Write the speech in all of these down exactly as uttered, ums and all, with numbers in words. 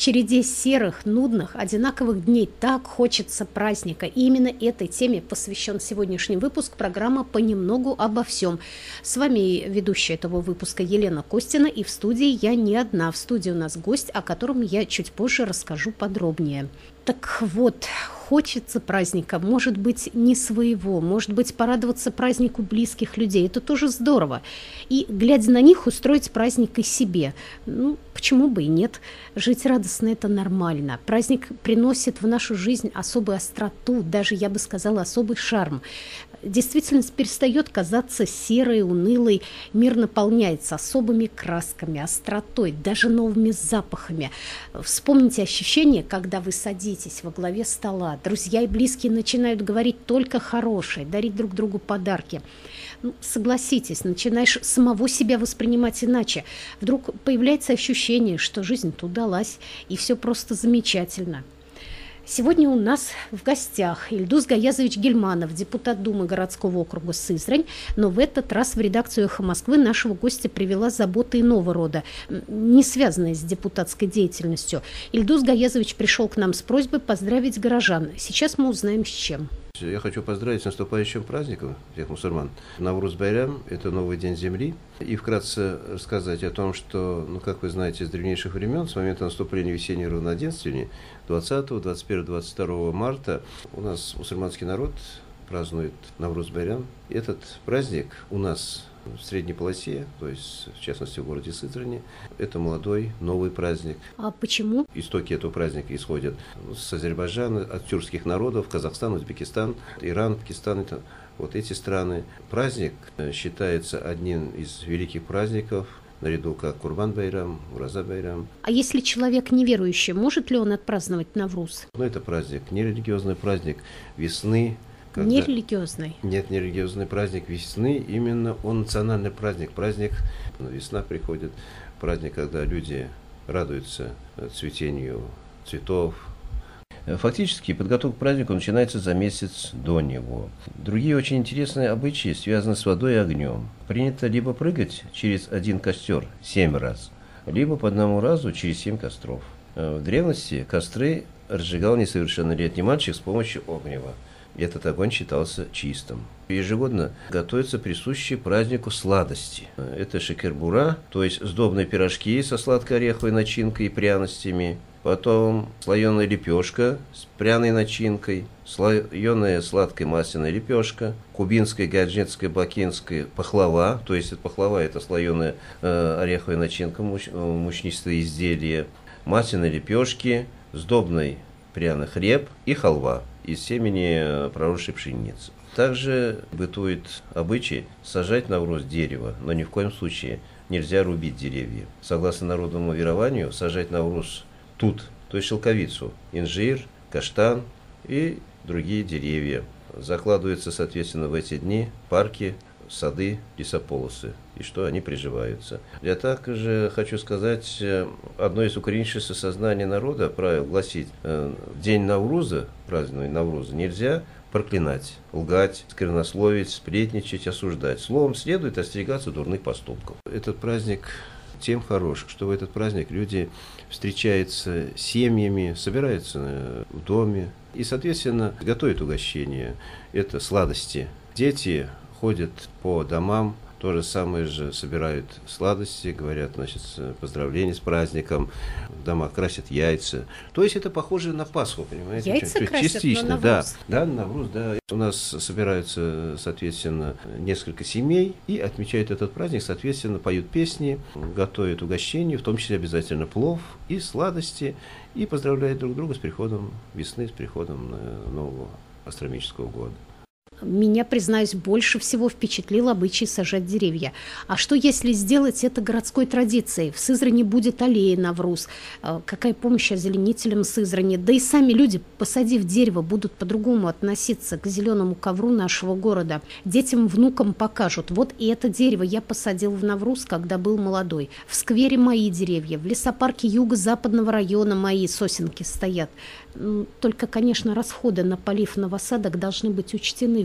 череде серых, нудных, одинаковых дней так хочется праздника. И именно этой теме посвящен сегодняшний выпуск программы «Понемногу обо всем». С вами ведущая этого выпуска Елена Костина, и в студии я не одна. В студии у нас гость, о котором я чуть позже расскажу подробнее. Так вот, хочется праздника, может быть, не своего, может быть, порадоваться празднику близких людей. Это тоже здорово. И, глядя на них, устроить праздник и себе. Ну, почему бы и нет? Жить радостно – это нормально. Праздник приносит в нашу жизнь особую остроту, даже, я бы сказала, особый шарм. Действительность перестает казаться серой, унылой, мир наполняется особыми красками, остротой, даже новыми запахами. Вспомните ощущение, когда вы садитесь во главе стола, друзья и близкие начинают говорить только хорошее, дарить друг другу подарки. Ну, согласитесь, начинаешь самого себя воспринимать иначе. Вдруг появляется ощущение, что жизнь-то удалась, и все просто замечательно. Сегодня у нас в гостях Ильдус Гаязович Гильманов, депутат Думы городского округа Сызрань, но в этот раз в редакцию «Эхо Москвы» нашего гостя привела забота иного рода, не связанная с депутатской деятельностью. Ильдус Гаязович пришел к нам с просьбой поздравить горожан. Сейчас мы узнаем, с чем. Я хочу поздравить с наступающим праздником всех мусульман. Навруз Байрам – это новый день земли. И вкратце рассказать о том, что, ну, как вы знаете, с древнейших времен, с момента наступления весенней равноденствия, двадцатого, двадцать первого, двадцать второго марта, у нас мусульманский народ празднует Навруз Байрам. Этот праздник у нас в средней полосе, то есть, в частности, в городе Сызрани, это молодой, новый праздник. А почему? Истоки этого праздника исходят с Азербайджана, от тюркских народов, Казахстан, Узбекистан, Иран, Пакистан, это, вот эти страны. Праздник считается одним из великих праздников, наряду как Курбан-Байрам, Ураза-Байрам. А если человек неверующий, может ли он отпраздновать Навруз? Ну, это праздник, нерелигиозный праздник весны. Когда... Не религиозный? Нет, не религиозный праздник весны, именно он национальный праздник. Праздник, весна приходит, праздник, когда люди радуются цветению цветов. Фактически подготовка к празднику начинается за месяц до него. Другие очень интересные обычаи связаны с водой и огнем. Принято либо прыгать через один костер семь раз, либо по одному разу через семь костров. В древности костры разжигал несовершеннолетний мальчик с помощью огнева. Этот огонь считался чистым. Ежегодно готовятся присущие празднику сладости. Это шекер-бура, то есть сдобные пирожки со сладко-ореховой начинкой и пряностями. Потом слоеная лепешка с пряной начинкой, слоеная сладкая масляная лепешка, кубинская, гаджетская, бакинская пахлава, то есть пахлава – это слоеная э, ореховая начинка, муч, мучнистые изделия, масляные лепешки, сдобный пряный хлеб и халва из семени проросшей пшеницы. Также бытует обычай сажать на Навруз дерево, но ни в коем случае нельзя рубить деревья. Согласно народному верованию, сажать на Навруз тут, то есть шелковицу, инжир, каштан и другие деревья. Закладываются, соответственно, в эти дни парки, сады, лесополосы, и что они приживаются. Я также хочу сказать, одно из укоренившихся сознания народа правил гласит, день Навруза, празднуя Навруза, нельзя проклинать, лгать, сквернословить, сплетничать, осуждать. Словом, следует остерегаться дурных поступков. Этот праздник тем хорош, что в этот праздник люди встречаются с семьями, собираются в доме и, соответственно, готовят угощения. Это сладости. Дети ходят по домам, то же самое же собирают сладости, говорят, значит, поздравления с праздником, в домах красят яйца. То есть это похоже на Пасху, понимаете? Яйца красят частично, на Навруз. Да, да, на Навруз, да. У нас собираются, соответственно, несколько семей и отмечают этот праздник, соответственно, поют песни, готовят угощения, в том числе обязательно плов и сладости, и поздравляют друг друга с приходом весны, с приходом нового астрономического года. Меня, признаюсь, больше всего впечатлил обычай сажать деревья. А что, если сделать это городской традицией? В Сызрани будет аллея Навруз. Какая помощь озеленителям Сызрани? Да и сами люди, посадив дерево, будут по-другому относиться к зеленому ковру нашего города. Детям, внукам покажут. Вот и это дерево я посадил в Навруз, когда был молодой. В сквере мои деревья, в лесопарке юго-западного района мои сосенки стоят. Только, конечно, расходы на полив новосадок должны быть учтены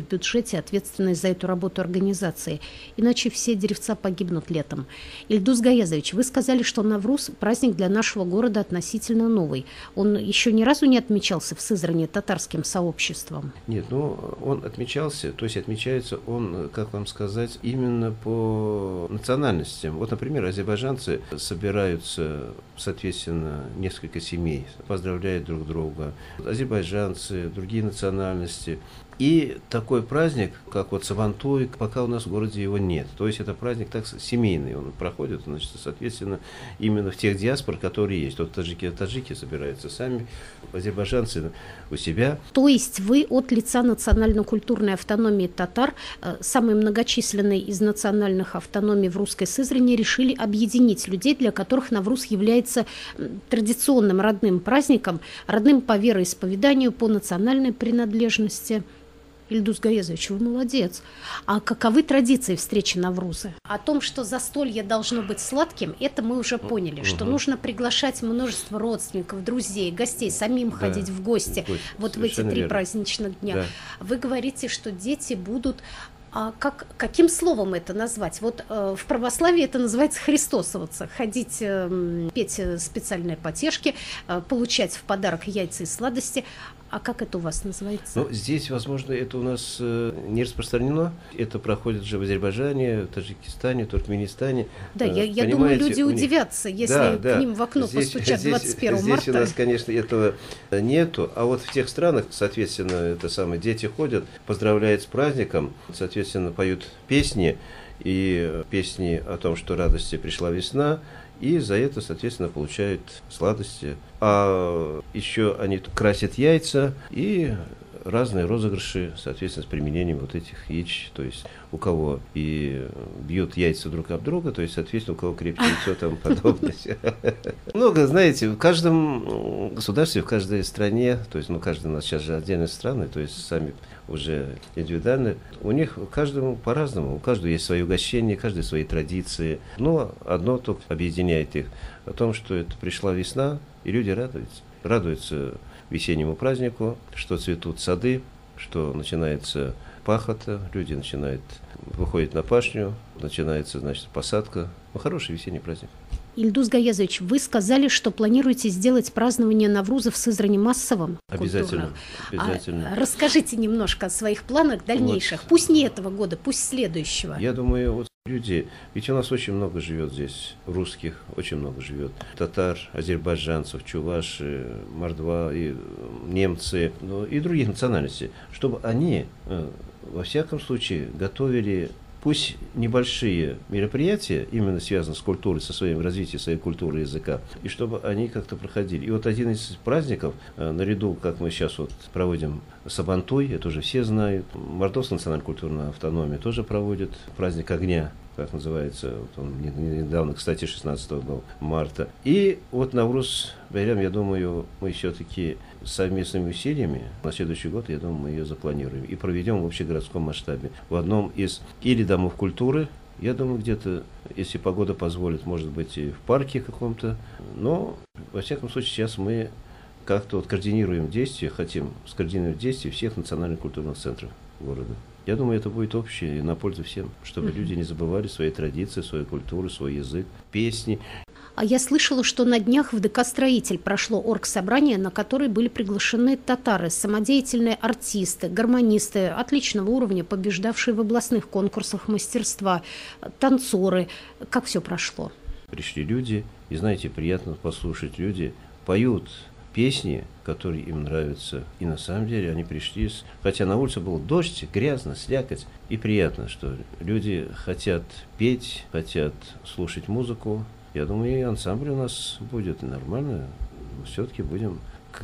в бюджете ответственность за эту работу организации, иначе все деревца погибнут летом. Ильдус Гаязович, вы сказали, что Навруз – праздник для нашего города относительно новый. Он еще ни разу не отмечался в Сызрани татарским сообществом? Нет, ну он отмечался, то есть отмечается он, как вам сказать, именно по национальностям. Вот, например, азербайджанцы собираются, соответственно, несколько семей, поздравляют друг друга. Азербайджанцы, другие национальности. И такой праздник, как вот Сабантуй, пока у нас в городе его нет. То есть это праздник так семейный, он проходит, значит, соответственно, именно в тех диаспор, которые есть. Вот таджики, таджики собираются сами, азербайджанцы у себя. То есть вы от лица национально-культурной автономии татар, самой многочисленной из национальных автономий в русской Сызрани, решили объединить людей, для которых Навруз является традиционным родным праздником, родным по вероисповеданию, по национальной принадлежности. Ильдус Гаязович, вы молодец. А каковы традиции встречи Навруза? О том, что застолье должно быть сладким, это мы уже поняли, угу. что нужно приглашать множество родственников, друзей, гостей, самим да. ходить в гости. Будет. Вот в эти три верно. праздничных дня. Да. Вы говорите, что дети будут... А как, каким словом это назвать? Вот э, в православии это называется христосоваться. Ходить, э, петь специальные потешки, э, получать в подарок яйца и сладости. А как это у вас называется? Ну, здесь, возможно, это у нас э, не распространено. Это проходит же в Азербайджане, в Таджикистане, Туркменистане. Да, э, я, я думаю, люди удивятся, если да, к да. ним в окно здесь, постучат двадцать первого здесь марта. Здесь у нас, конечно, этого нету. А вот в тех странах, соответственно, это самое, дети ходят, поздравляют с праздником, соответственно, поют песни. И песни о том, что радости пришла весна. И за это, соответственно, получают сладости. А еще они красят яйца и разные розыгрыши, соответственно, с применением вот этих яиц. То есть у кого и бьют яйца друг об друга, то есть, соответственно, у кого крепче и все там подобное. Много, знаете, в каждом государстве, в каждой стране, то есть, ну, каждый у нас сейчас же отдельные страны, то есть сами уже индивидуально, у них каждому по-разному, у каждого есть свои угощения, каждый свои традиции, но одно только объединяет их, о том, что это пришла весна, и люди радуются, радуются весеннему празднику, что цветут сады, что начинается пахота, люди начинают, выходят на пашню, начинается, значит, посадка. Ну, хороший весенний праздник. Ильдус Гаязович, вы сказали, что планируете сделать празднование Навруза в Сызрани массовым? Обязательно. обязательно. А расскажите немножко о своих планах дальнейших. Вот. Пусть не этого года, пусть следующего. Я думаю, вот люди, ведь у нас очень много живет здесь, русских, очень много живет. Татар, азербайджанцев, чуваши, мордва, и немцы, ну, и других национальностей. Чтобы они, во всяком случае, готовили... Пусть небольшие мероприятия, именно связанные с культурой, со своим развитием своей культуры и языка, и чтобы они как-то проходили. И вот один из праздников, наряду, как мы сейчас вот проводим Сабантуй, это уже все знают, Мордовская национально-культурная автономия тоже проводит праздник огня, как называется, вот он недавно, кстати, шестнадцатого был, марта. И вот Навруз Байрам, я думаю, мы все-таки совместными усилиями на следующий год, я думаю, мы ее запланируем и проведем в общегородском масштабе. В одном из или домов культуры, я думаю, где-то, если погода позволит, может быть, и в парке каком-то. Но, во всяком случае, сейчас мы как-то вот координируем действия, хотим скоординировать действия всех национальных культурных центров города. Я думаю, это будет общее и на пользу всем, чтобы uh-huh. люди не забывали свои традиции, свою культуру, свой язык, песни. А я слышала, что на днях в ДК «Строитель» прошло оргсобрание, на которое были приглашены татары, самодеятельные артисты, гармонисты отличного уровня, побеждавшие в областных конкурсах мастерства, танцоры. Как все прошло? Пришли люди, и, знаете, приятно послушать, люди поют песни, которые им нравятся. И на самом деле они пришли, с... хотя на улице был дождь, грязно, слякоть. И приятно, что люди хотят петь, хотят слушать музыку. Я думаю, и ансамбль у нас будет нормально. Все-таки будем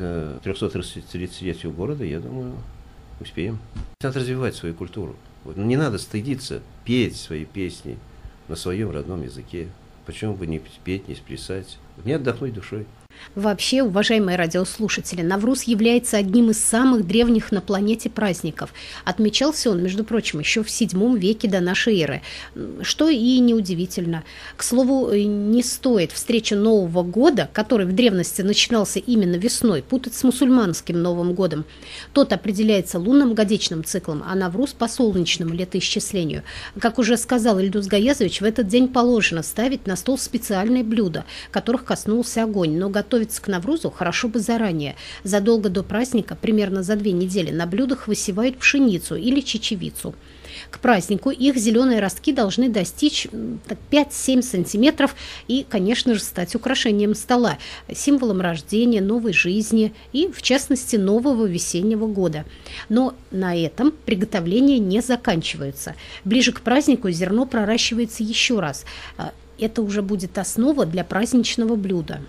к трехсотридцатилетию города, я думаю, успеем. Надо развивать свою культуру. Вот. Не надо стыдиться петь свои песни на своем родном языке. Почему бы не петь, не сплясать? Не отдохнуть душой. Вообще, уважаемые радиослушатели, Навруз является одним из самых древних на планете праздников. Отмечался он, между прочим, еще в седьмом веке до нашей эры, что и неудивительно. К слову, не стоит встречу Нового года, который в древности начинался именно весной, путать с мусульманским Новым годом. Тот определяется лунным годичным циклом, а Навруз по солнечному летоисчислению. Как уже сказал Ильдус Гаязович, в этот день положено ставить на стол специальные блюда, которых коснулся огонь, но готовить к Наврузу хорошо бы заранее. Задолго до праздника, примерно за две недели, на блюдах высевают пшеницу или чечевицу. К празднику их зеленые ростки должны достичь пять-семь сантиметров и, конечно же, стать украшением стола, символом рождения, новой жизни и, в частности, нового весеннего года. Но на этом приготовления не заканчиваются. Ближе к празднику зерно проращивается еще раз. Это уже будет основа для праздничного блюда.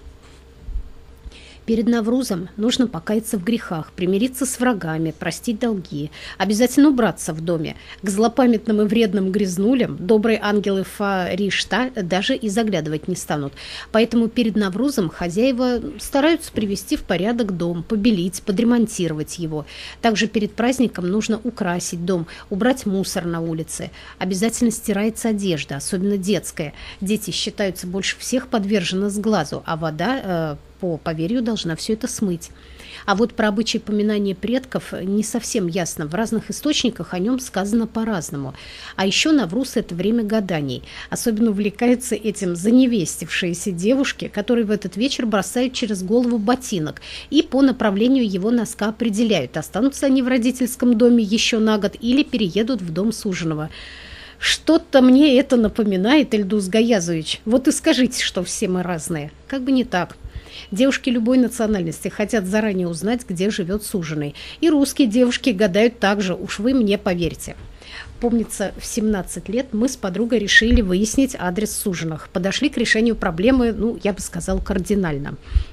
Перед Наврузом нужно покаяться в грехах, примириться с врагами, простить долги, обязательно убраться в доме. К злопамятным и вредным грязнулям добрые ангелы Фаришта даже и заглядывать не станут. Поэтому перед Наврузом хозяева стараются привести в порядок дом, побелить, подремонтировать его. Также перед праздником нужно украсить дом, убрать мусор на улице. Обязательно стирается одежда, особенно детская. Дети считаются больше всех подвержены сглазу, а вода... Э, по поверью должна все это смыть. А вот про обычай поминания предков не совсем ясно. В разных источниках о нем сказано по-разному. А еще Навруз – это время гаданий. Особенно увлекаются этим заневестившиеся девушки, которые в этот вечер бросают через голову ботинок и по направлению его носка определяют, останутся они в родительском доме еще на год или переедут в дом суженого. Что-то мне это напоминает, Ильдус Гаязович. Вот и скажите, что все мы разные. Как бы не так. Девушки любой национальности хотят заранее узнать, где живет суженый. И русские девушки гадают так же, уж вы мне поверьте. Помнится, в семнадцать лет мы с подругой решили выяснить адрес суженых. Подошли к решению проблемы, ну, я бы сказала, кардинально.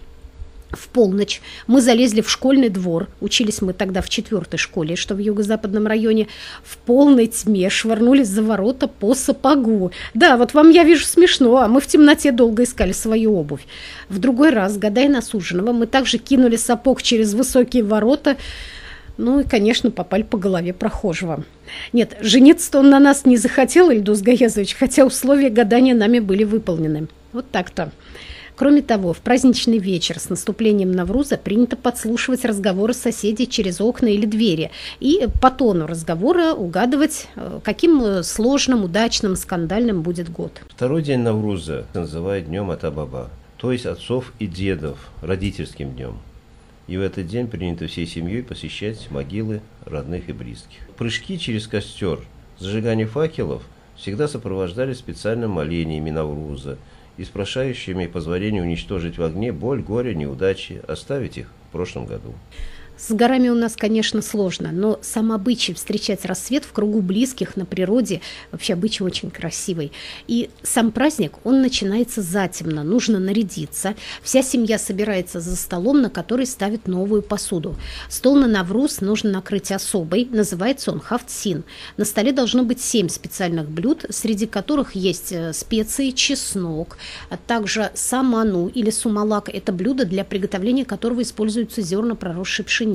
В полночь мы залезли в школьный двор, учились мы тогда в четвертой школе, что в юго-западном районе, в полной тьме швырнулись за ворота по сапогу. Да, вот вам, я вижу, смешно, а мы в темноте долго искали свою обувь. В другой раз, гадая на суженого, мы также кинули сапог через высокие ворота, ну и, конечно, попали по голове прохожего. Нет, жениться-то он на нас не захотел, Ильдус Гаязович, хотя условия гадания нами были выполнены. Вот так-то. Кроме того, в праздничный вечер с наступлением Навруза принято подслушивать разговоры соседей через окна или двери и по тону разговора угадывать, каким сложным, удачным, скандальным будет год. Второй день Навруза называют днем Ата-Баба, то есть отцов и дедов, родительским днем. И в этот день принято всей семьей посещать могилы родных и близких. Прыжки через костер, зажигание факелов всегда сопровождались специальными молениями Навруза, и с прошающими позволения уничтожить в огне боль, горе, неудачи, оставить их в прошлом году. С горами у нас, конечно, сложно, но сам обычай встречать рассвет в кругу близких на природе, вообще обычай очень красивый. И сам праздник, он начинается затемно, нужно нарядиться. Вся семья собирается за столом, на который ставят новую посуду. Стол на Навруз нужно накрыть особый, называется он хафтсин. На столе должно быть семь специальных блюд, среди которых есть специи, чеснок, а также саману или сумалак. Это блюдо, для приготовления которого используются зерна проросшей пшеницы.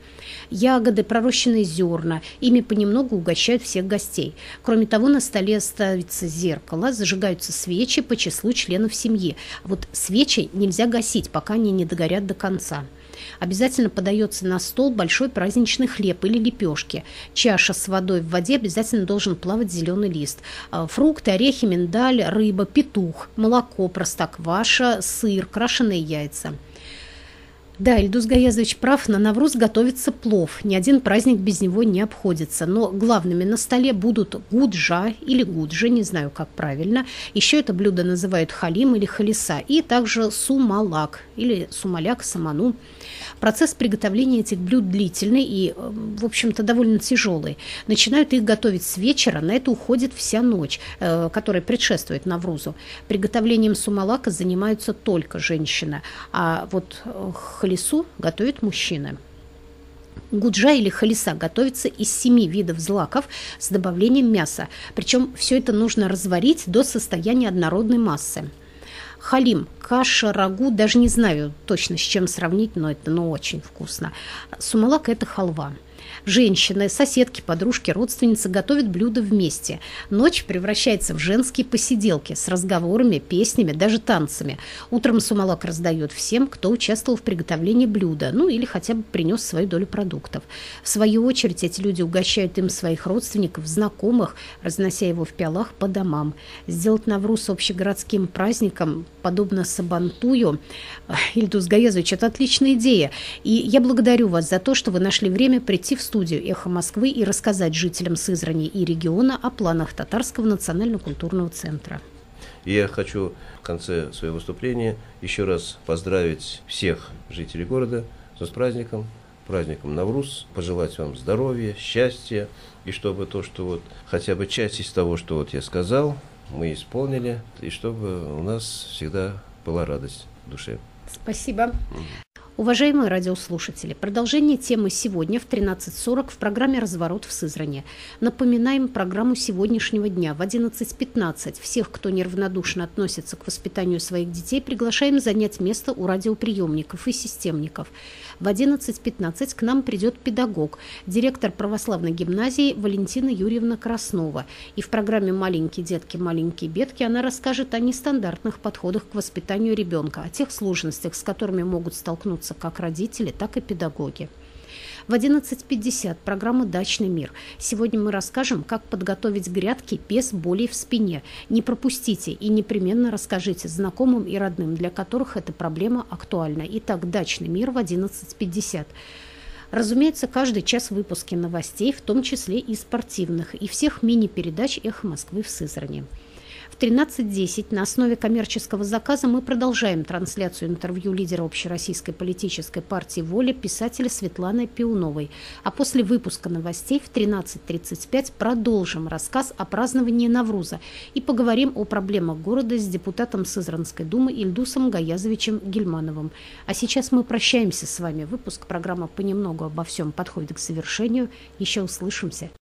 Ягоды, пророщенные зерна, ими понемногу угощают всех гостей. Кроме того, на столе ставится зеркало, зажигаются свечи по числу членов семьи. Вот свечи нельзя гасить, пока они не догорят до конца. Обязательно подается на стол большой праздничный хлеб или лепешки. Чаша с водой в воде обязательно должен плавать зеленый лист. Фрукты, орехи, миндаль, рыба, петух, молоко, простокваша, сыр, крашеные яйца. Да, Ильдус Гаязович прав, на Навруз готовится плов. Ни один праздник без него не обходится. Но главными на столе будут гуджа или гуджи, не знаю, как правильно. Еще это блюдо называют халим или халиса. И также сумалак или сумаляк, саману. Процесс приготовления этих блюд длительный и, в общем-то, довольно тяжелый. Начинают их готовить с вечера, на это уходит вся ночь, которая предшествует Наврузу. Приготовлением сумалака занимаются только женщины, а вот халису готовят мужчины. Гуджа или халиса готовится из семи видов злаков с добавлением мяса. Причем все это нужно разварить до состояния однородной массы. Халим, каша, рагу, даже не знаю точно с чем сравнить, но это ну, очень вкусно. Сумалак – это халва. Женщины, соседки, подружки, родственницы готовят блюда вместе. Ночь превращается в женские посиделки с разговорами, песнями, даже танцами. Утром сумалак раздают всем, кто участвовал в приготовлении блюда, ну или хотя бы принес свою долю продуктов. В свою очередь эти люди угощают им своих родственников, знакомых, разнося его в пиалах по домам. Сделать Навруз общегородским праздником, подобно Сабантую, Ильдус Гаязович, это отличная идея. И я благодарю вас за то, что вы нашли время прийти в студию «Эхо Москвы» и рассказать жителям Сызрани и региона о планах Татарского национально-культурного центра. И я хочу в конце своего выступления еще раз поздравить всех жителей города с праздником, праздником Навруз, пожелать вам здоровья, счастья, и чтобы то, что вот хотя бы часть из того, что вот я сказал, мы исполнили, и чтобы у нас всегда была радость в душе. Спасибо. Уважаемые радиослушатели, продолжение темы сегодня в тринадцать сорок в программе «Разворот в Сызрани». Напоминаем программу сегодняшнего дня. В одиннадцать пятнадцать всех, кто неравнодушно относится к воспитанию своих детей, приглашаем занять место у радиоприемников и системников. В одиннадцать пятнадцать к нам придет педагог, директор православной гимназии Валентина Юрьевна Краснова. И в программе «Маленькие детки, маленькие бедки» она расскажет о нестандартных подходах к воспитанию ребенка, о тех сложностях, с которыми могут столкнуться как родители, так и педагоги. В одиннадцать пятьдесят программа «Дачный мир». Сегодня мы расскажем, как подготовить грядки без боли в спине. Не пропустите и непременно расскажите знакомым и родным, для которых эта проблема актуальна. Итак, «Дачный мир» в одиннадцать пятьдесят. Разумеется, каждый час выпуски новостей, в том числе и спортивных, и всех мини-передач «Эхо Москвы» в Сызрани. В тринадцать десять на основе коммерческого заказа мы продолжаем трансляцию интервью лидера общероссийской политической партии «Воля» писателя Светланы Пиуновой. А после выпуска новостей в тринадцать тридцать пять продолжим рассказ о праздновании Навруза и поговорим о проблемах города с депутатом Сызранской думы Ильдусом Гаязовичем Гильмановым. А сейчас мы прощаемся с вами. Выпуск программы «Понемногу обо всем» подходит к завершению. Еще услышимся.